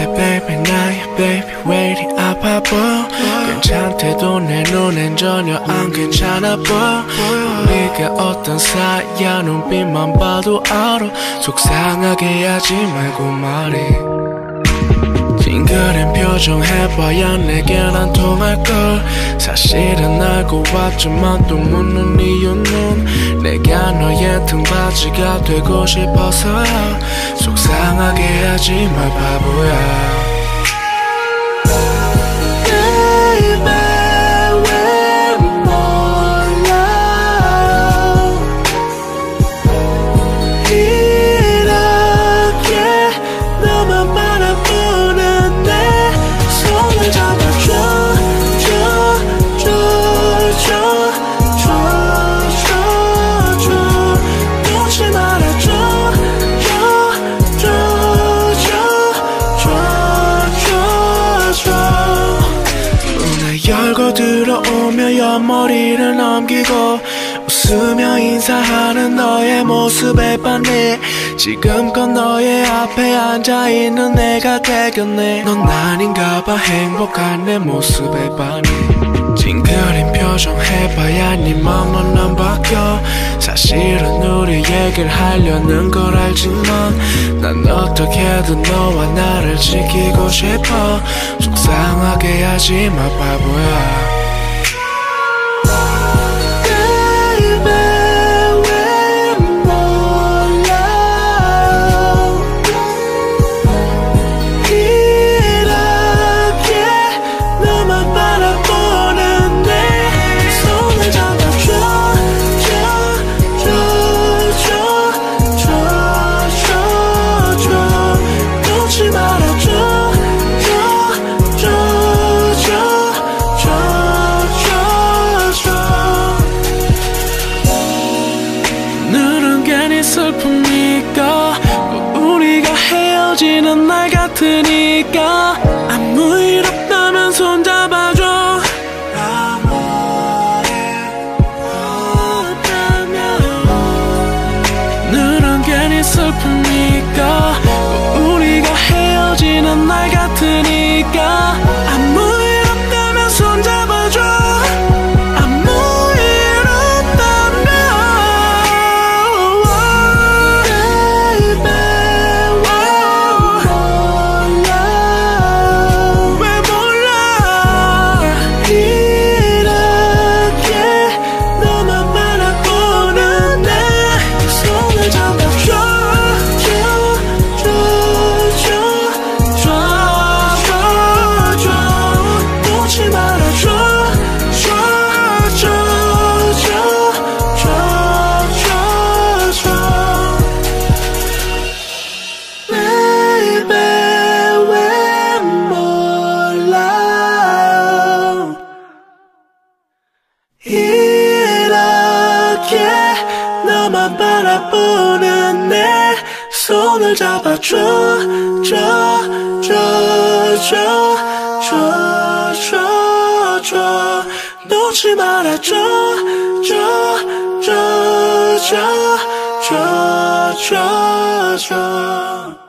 원래 baby 나의 baby 왜 이리 아파 보여 괜찮대도 내 눈엔 전혀 안 괜찮아 보여 우리가 어떤 사이야 눈빛만 봐도 알아 속상하게 하지 말고 말해 찡그린 표정 해봐야 내겐 안 통할걸 사실은 알고 왔지만 또 묻는 이유는 내가 너의 등받이가 되고 싶어서야 속상하게 하지 말 바보야 열고 들어오며 옆머리를 넘기고 웃으며 인사하는 너의 모습에 반해 지금껏 너의 앞에 앉아있는 내가 되겠네 넌 아닌가 봐 행복한 내 모습에 반해 찡그린 표정 해봐야 네 맘은 안 바뀌어 사실은 우리 얘기를 하려는 걸 알지만 난 어떻게든 너와 나를 지키고 싶어 속상하게 하지 마 바보야 슬프니까 꼭 우리가 헤어지는 날 같으니까 아무 일 없다면 손잡아줘 아무 일 없다면 늘은 괜히 슬프니까 꼭 우리가 헤어지는 날 같으니까 아무 일 없다면 손잡아줘 이렇게 너만 바라보는 내 손을 잡아줘 놓지 말아줘 줘